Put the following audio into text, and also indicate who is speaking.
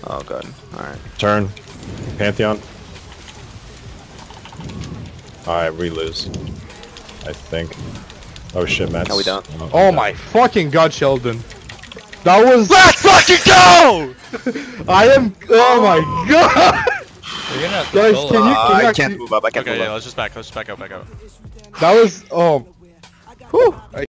Speaker 1: Oh god. Alright.
Speaker 2: Turn. Pantheon. Alright, we lose. I think. Oh shit, Matt's.
Speaker 1: Are we done?
Speaker 3: Oh my fucking god, Sheldon. That was.
Speaker 4: Let's fucking go!
Speaker 3: I am. Oh my god!
Speaker 5: You're gonna have to
Speaker 3: Guys,
Speaker 5: pull
Speaker 3: can
Speaker 5: it.
Speaker 3: you
Speaker 1: I
Speaker 3: actually-
Speaker 1: can't move up. I can't
Speaker 4: Okay,
Speaker 1: move
Speaker 4: yeah,
Speaker 1: up.
Speaker 4: let's just back out, back out.
Speaker 3: That was. Oh. Whew.